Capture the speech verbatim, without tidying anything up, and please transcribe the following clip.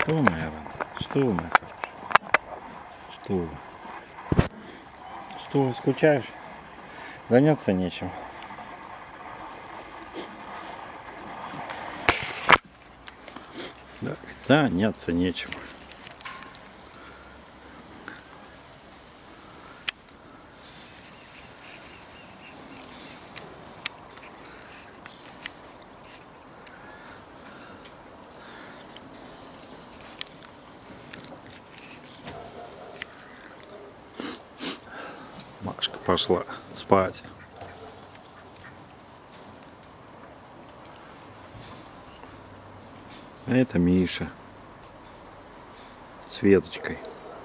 Что, моя рана? Что, моя хорошая? Что? Что, скучаешь? Заняться нечем. Да, заняться нечем. Машка пошла спать. А это Миша с Веточкой.